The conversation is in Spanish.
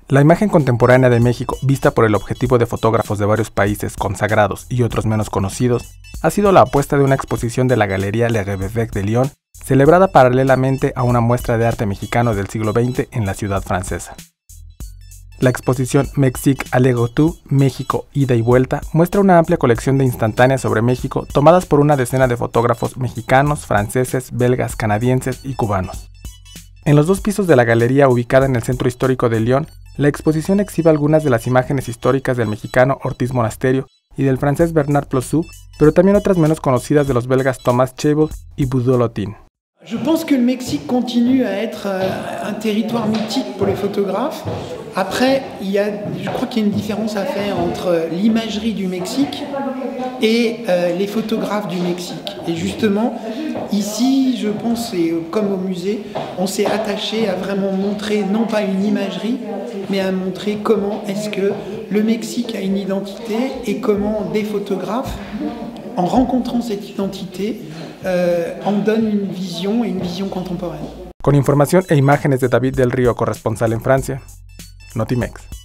La imagen contemporánea de México, vista por el objetivo de fotógrafos de varios países consagrados y otros menos conocidos, ha sido la apuesta de una exposición de la Galería Le Réveillé de Lyon, celebrada paralelamente a una muestra de arte mexicano del siglo XX en la ciudad francesa. La exposición Mexique Aller-Retour, México, ida y vuelta, muestra una amplia colección de instantáneas sobre México tomadas por una decena de fotógrafos mexicanos, franceses, belgas, canadienses y cubanos. En los dos pisos de la galería ubicada en el centro histórico de Lyon, la exposición exhibe algunas de las imágenes históricas del mexicano Ortiz Monasterio y del francés Bernard Plossou, pero también otras menos conocidas de los belgas Thomas Chabel y Boudou-Lotin. Je pense que le Mexique continue à être un territoire mythique pour les photographes. Après, je crois qu'il y a une différence à faire entre l'imagerie du Mexique et les photographes du Mexique. Et justement, ici, je pense, et comme au musée, on s'est attaché à vraiment montrer non pas une imagerie, mais à montrer comment est-ce que le Mexique a une identité et comment des photographes, en rencontrant cette identité, en donnent une vision contemporaine. Con información e imágenes de David del Río, corresponsal en Francia, Notimex.